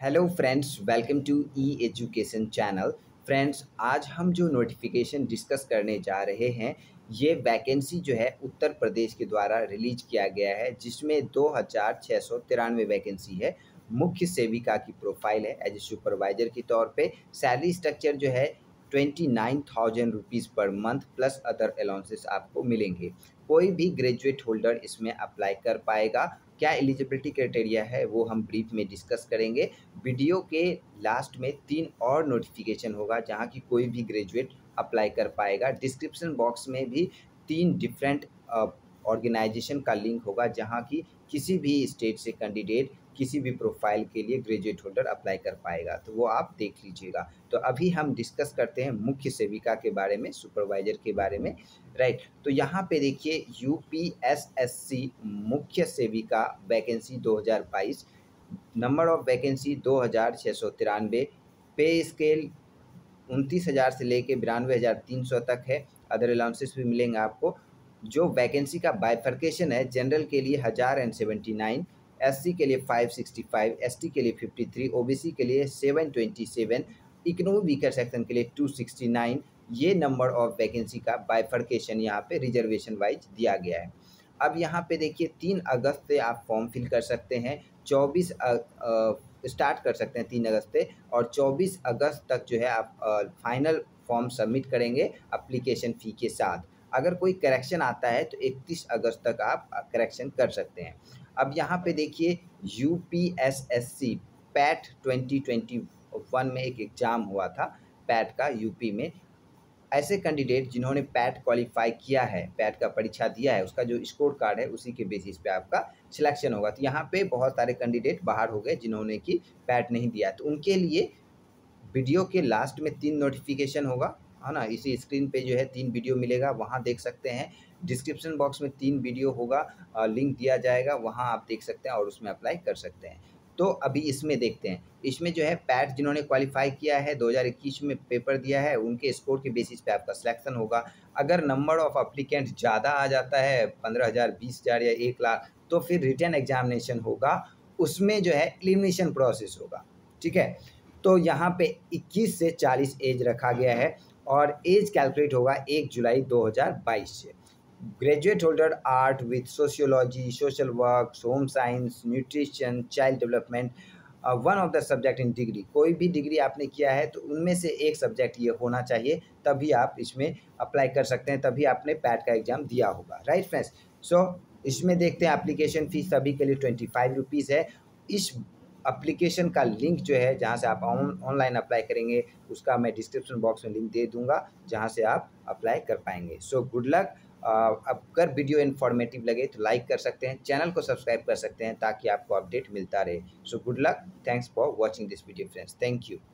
Hello friends, welcome to E education channel. Friends, आज हम जो नोटिफिकेशन डिस्कस करने जा रहे हैं, ये वैकेंसी जो है उत्तर प्रदेश के द्वारा रिलीज किया गया है, जिसमें 2693 वैकेंसी है। मुख्य सेविका की प्रोफाइल है एज ए सुपरवाइजर के तौर पे। सैलरी स्ट्रक्चर जो है 29,000 rupees per month plus other allowances आपको मिलेंगे। कोई भी ग्रेजुएट होल्डर इसमें अप्लाई कर पाएगा। क्या एलिजिबिलिटी क्राइटेरिया है वो हम ब्रीफ में डिस्कस करेंगे। वीडियो के लास्ट में 3 और नोटिफिकेशन होगा जहां की कोई भी ग्रेजुएट अप्लाई कर पाएगा। डिस्क्रिप्शन बॉक्स में भी 3 डिफरेंट ऑर्गेनाइजेशन का लिंक होगा जहां की किसी भी स्टेट से कैंडिडेट किसी भी प्रोफाइल के लिए ग्रेजुएट होल्डर अप्लाई कर पाएगा, तो वो आप देख लीजिएगा। तो अभी हम डिस्कस करते हैं मुख्य सेविका के बारे में, सुपरवाइजर के बारे में। राइट, तो यहाँ पे देखिए यूपीएसएससी मुख्य सेविका वैकेंसी 2022, नंबर ऑफ वैकेंसी 2693, पे स्केल 29,000 से लेके 92,300 तक है। अदर अलाउंसेस भी मिलेंगे आपको। जो वैकेंसी का बाइफर्केशन है, जनरल के लिए 1079, एससी के लिए 565, एसटी के लिए 53, ओबीसी के लिए 727, इकोनॉमी वीकर सेक्शन के लिए 269। ये नंबर ऑफ वैकेंसी का बाइफर्केशन यहाँ पे रिजर्वेशन वाइज दिया गया है। अब यहाँ पे देखिए 3 अगस्त से आप फॉर्म फिल कर सकते हैं। 24 स्टार्ट कर सकते हैं 3 अगस्त से, और 24 अगस्त तक जो है आप फाइनल फॉर्म सबमिट करेंगे एप्लीकेशन फ़ी के साथ। अगर कोई करेक्शन आता है तो 31 अगस्त तक आप करेक्शन कर सकते हैं। अब यहाँ पे देखिए यूपीएसएससी पैट 2021 में एक एग्ज़ाम हुआ था पैट का यूपी में। ऐसे कैंडिडेट जिन्होंने पैट क्वालिफाई किया है, पैट का परीक्षा दिया है, उसका जो स्कोर कार्ड है उसी के बेसिस पे आपका सिलेक्शन होगा। तो यहाँ पे बहुत सारे कैंडिडेट बाहर हो गए जिन्होंने कि पैट नहीं दिया, तो उनके लिए वीडियो के लास्ट में 3 नोटिफिकेशन होगा, है ना। इसी स्क्रीन पे जो है 3 वीडियो मिलेगा, वहाँ देख सकते हैं। डिस्क्रिप्शन बॉक्स में 3 वीडियो होगा, लिंक दिया जाएगा, वहाँ आप देख सकते हैं और उसमें अप्लाई कर सकते हैं। तो अभी इसमें देखते हैं। इसमें जो है पैट जिन्होंने क्वालिफाई किया है, 2021 में पेपर दिया है, उनके स्कोर के बेसिस पे आपका सिलेक्शन होगा। अगर नंबर ऑफ एप्लीकेंट ज़्यादा आ जाता है 15,000, 20,000 या 1 लाख, तो फिर रिटन एग्जामिनेशन होगा, उसमें जो है एलिमिनेशन प्रोसेस होगा। ठीक है, तो यहाँ पे 21 से 40 एज रखा गया है और एज कैलकुलेट होगा 1 जुलाई 2022 से। Graduate holder art with sociology, social work, home science, nutrition, child development, one of the subject in degree. कोई भी डिग्री आपने किया है तो उनमें से एक सब्जेक्ट ये होना चाहिए, तभी आप इसमें अप्लाई कर सकते हैं, तभी आपने पैट का एग्जाम दिया होगा। राइट फ्रेंड्स, सो इसमें देखते हैं एप्लीकेशन फ़ीस सभी के लिए 25 रुपीज़ है। इस एप्लीकेशन का लिंक जो है जहाँ से आप ऑनलाइन अप्लाई करेंगे, उसका मैं डिस्क्रिप्शन बॉक्स में लिंक दे दूंगा जहाँ से आप अप्लाई कर पाएंगे। So good luck. अगर वीडियो इन्फॉर्मेटिव लगे तो लाइक कर सकते हैं, चैनल को सब्सक्राइब कर सकते हैं ताकि आपको अपडेट मिलता रहे। So good luck, thanks for watching this video friends, thank you.